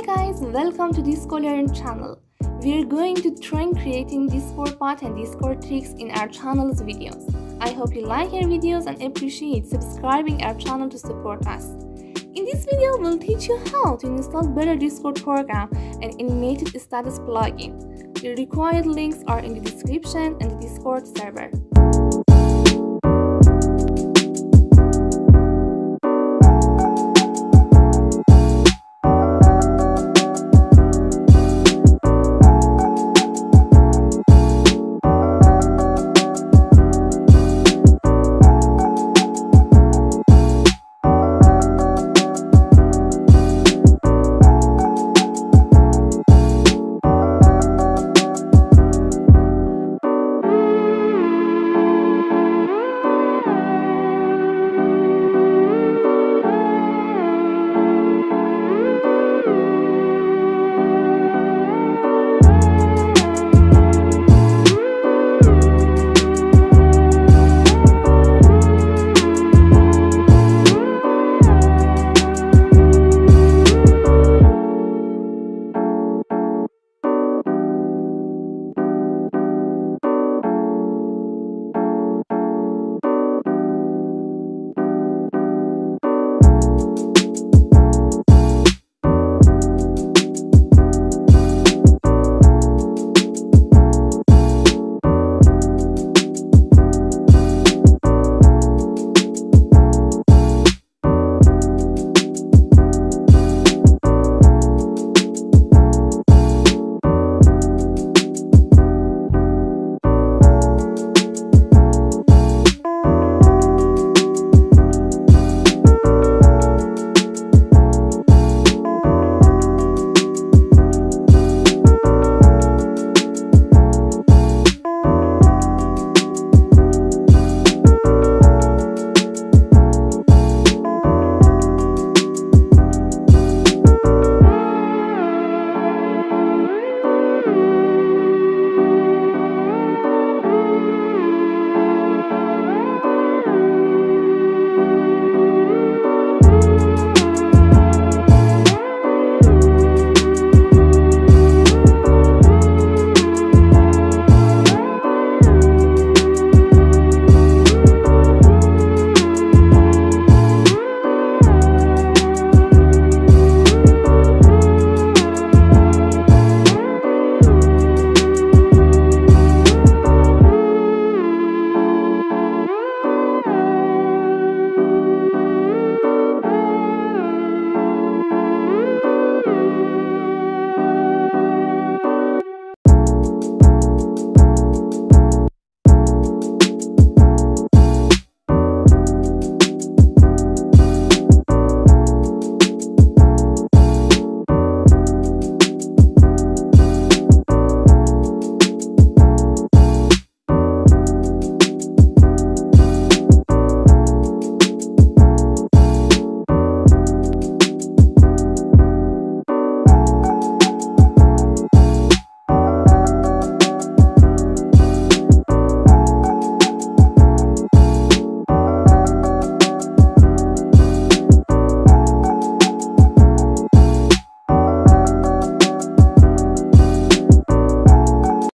guys, welcome to Discord Learn channel. We are going to train creating Discord bot and Discord tricks in our channel's videos. I hope you like our videos and appreciate subscribing our channel to support us. In this video, we'll teach you how to install better Discord program and animated status plugin. The required links are in the description and the Discord server.